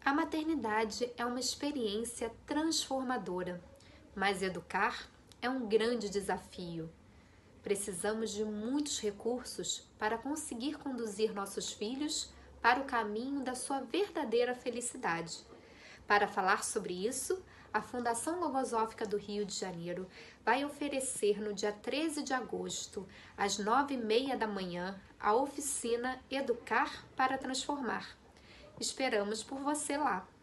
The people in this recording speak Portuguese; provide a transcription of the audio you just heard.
A maternidade é uma experiência transformadora, mas educar é um grande desafio. Precisamos de muitos recursos para conseguir conduzir nossos filhos para o caminho da sua verdadeira felicidade. Para falar sobre isso, a Fundação Logosófica do Rio de Janeiro vai oferecer no dia 13 de agosto, às 9h30 da manhã, a oficina Educar para Transformar. Esperamos por você lá!